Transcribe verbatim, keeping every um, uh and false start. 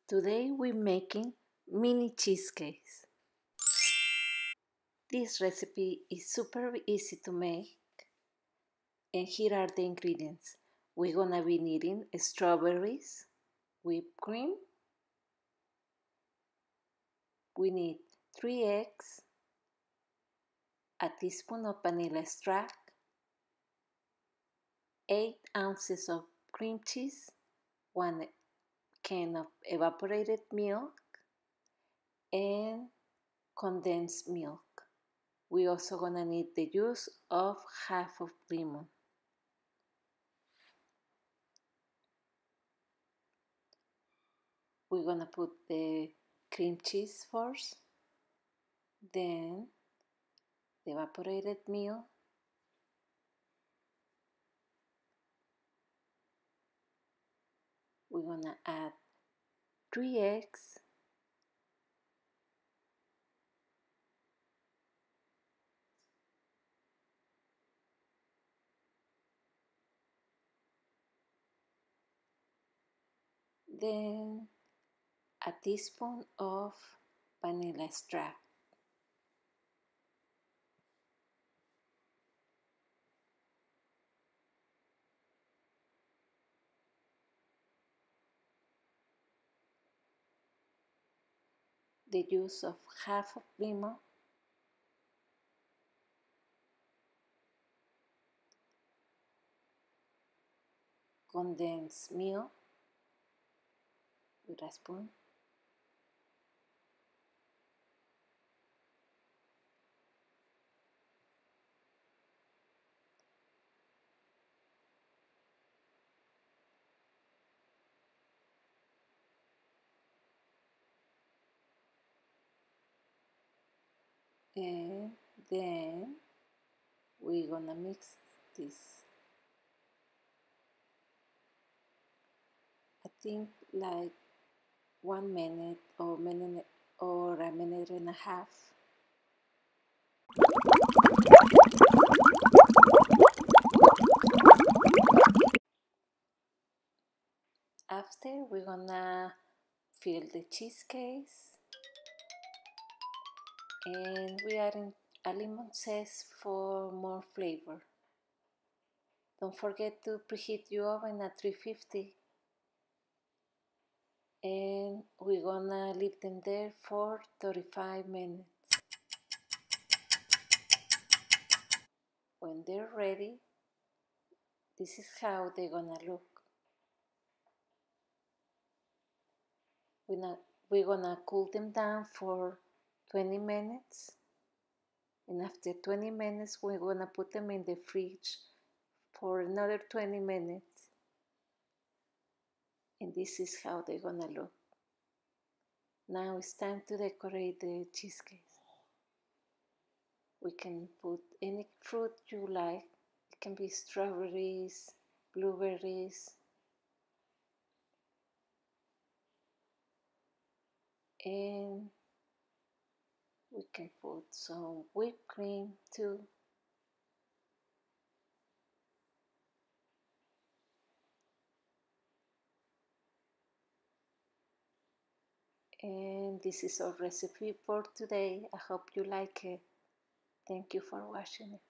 Today we're making mini cheesecakes. This recipe is super easy to make, and here are the ingredients. We're gonna be needing strawberries, whipped cream. We need three eggs, a teaspoon of vanilla extract, eight ounces of cream cheese, one can of evaporated milk, and condensed milk. We're also gonna need the juice of half of lemon. We're gonna put the cream cheese first, then the evaporated milk, we're gonna add three eggs, then a teaspoon of vanilla extract. The juice of half of lemon, condensed milk with a spoon, and then we're gonna mix this. I think like one minute or minute or a minute and a half. After, we're gonna fill the cheesecakes, and we add a lemon zest for more flavor. Don't forget to preheat your oven at three fifty, and we're gonna leave them there for thirty-five minutes. When they're ready, this is how they're gonna look. We're, not, we're gonna cool them down for twenty minutes, and after twenty minutes we're gonna put them in the fridge for another twenty minutes, and this is how they're gonna look. Now it's time to decorate the cheesecake. We can put any fruit you like. It can be strawberries, blueberries, and we can put some whipped cream too. And this is our recipe for today. I hope you like it. Thank you for watching it.